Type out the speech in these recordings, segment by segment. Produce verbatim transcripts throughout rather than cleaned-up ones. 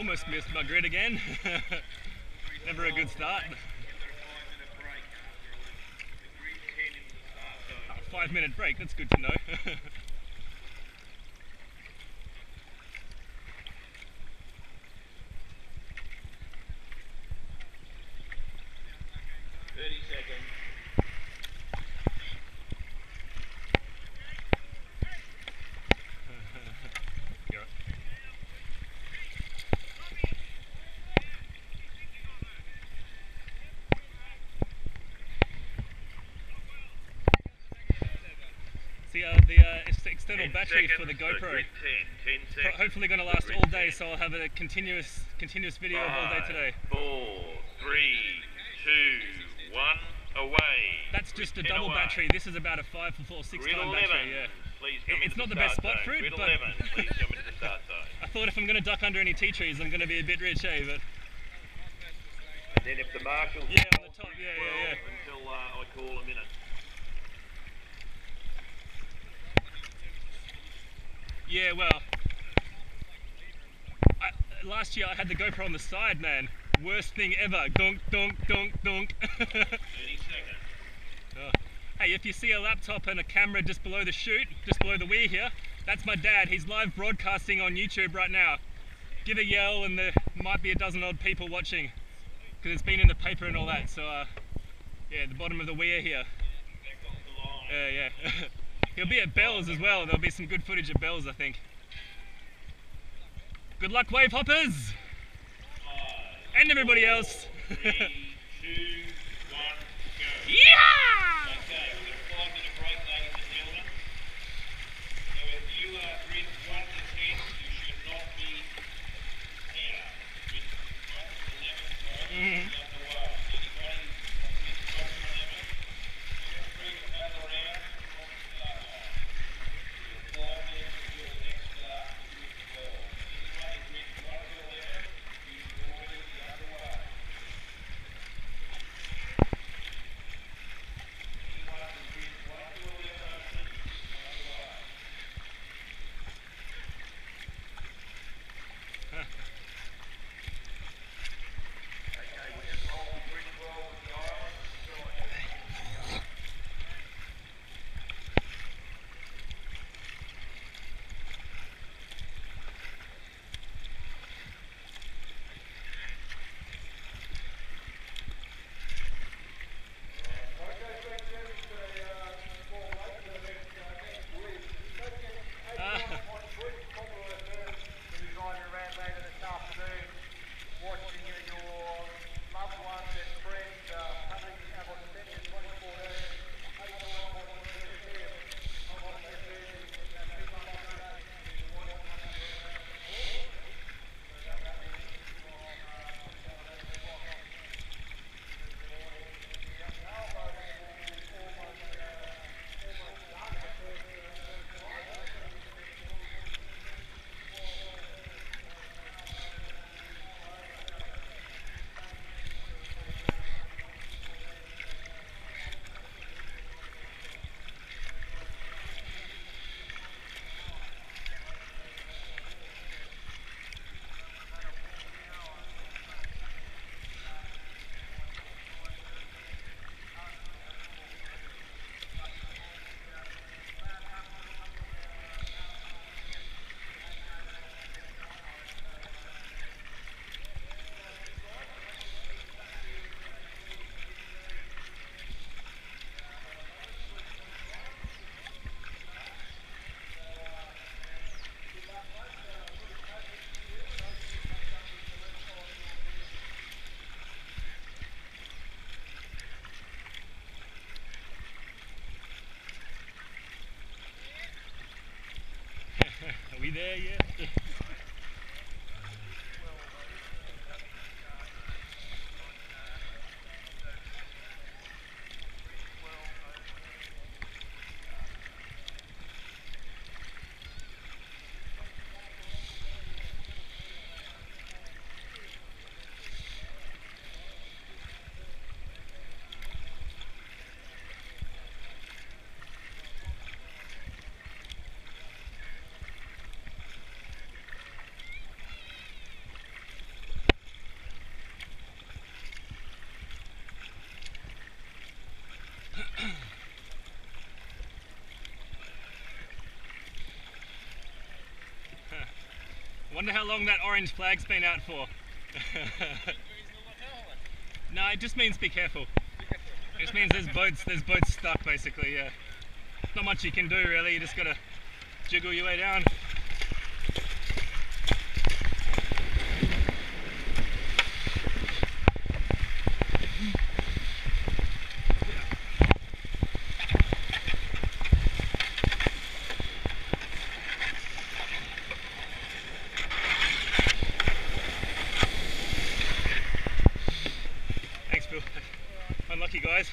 Almost missed my grid again. Never a good start. Oh, five minute break, that's good to know. thirty seconds. See, uh, the uh, external battery for the GoPro, ten, ten seconds. hopefully going to last all day, so I'll have a continuous continuous video Five, of all day today. Four, three, two, one, away. That's just a double away. battery. This is about a five for four, six Grid time eleven, battery. Yeah, please come it's into not the the best start spot zone. for it, Grid but eleven, please come into the start zone. I thought if I'm going to duck under any tea trees, I'm going to be a bit rich, eh? But and then if the marshals yeah, on the top, yeah, yeah, yeah. Until uh, I call a minute. Yeah, well, I, last year I had the GoPro on the side, man. Worst thing ever. Donk, donk, donk, donk. thirty seconds. Oh. Hey, if you see a laptop and a camera just below the chute, just below the wheel here, that's my dad. He's live broadcasting on YouTube right now. Give a yell and there might be a dozen odd people watching, because it's been in the paper and all that. So, uh, yeah, the bottom of the weir here. Yeah, yeah. He'll be at Bells as well. There'll be some good footage of Bells, I think. Good luck, wave hoppers! Five, and everybody else. Four, three, two, one, go. Yeah! Okay, we've got a five minute break, ladies and gentlemen. So if you are grid one to ten, you should not be here. Grid one to eleven, sorry, Mm-hmm. is underway. Anybody on grid one to eleven, feel free to paddle around on the start line. You'll fly there until the next start to grid twelve. Anybody grid one to eleven, you should already be underway. Are we there yet? Wonder how long that orange flag's been out for. No, it just means be careful. It just means there's boats, there's boats stuck basically, yeah. Not much you can do really, you just gotta jiggle your way down. Thanks, Bill. Unlucky, guys.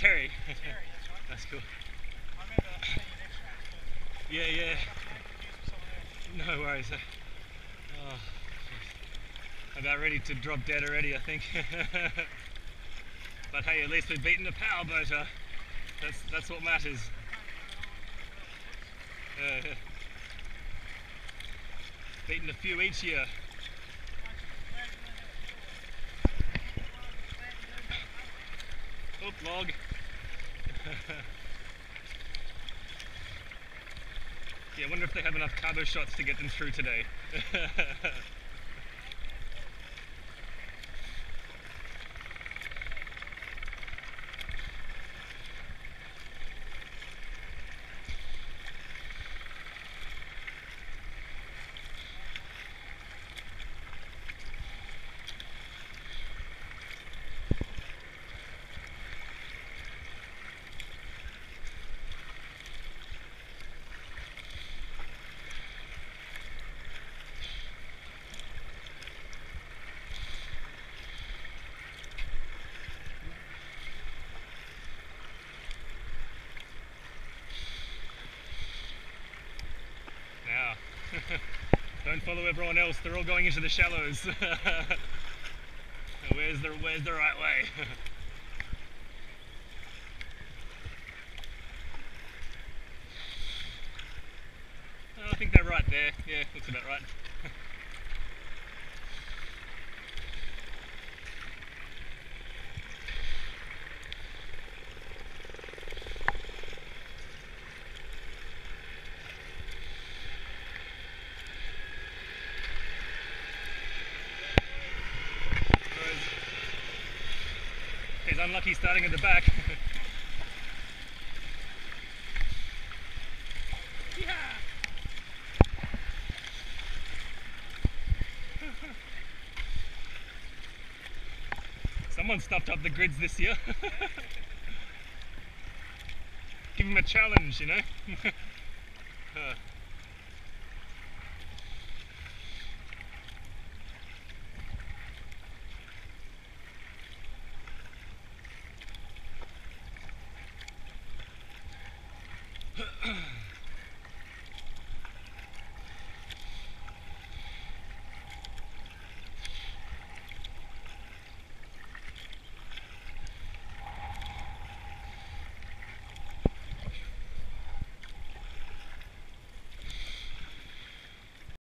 Terry. Terry, that's right. That's cool. I remember seeing an extract. Yeah, yeah. With someone else. No worries. Oh, geez. About ready to drop dead already, I think. But hey, at least we've beaten the power boater. That's that's what matters. Uh, beaten a few each year. Oop, log. Yeah, I wonder if they have enough carbo shots to get them through today. Now, don't follow everyone else, they're all going into the shallows. Where's the, where's the right way? Oh, I think they're right there, yeah, looks about right. He's unlucky starting at the back. Yeah. Someone stuffed up the grids this year. Give him a challenge, you know. uh.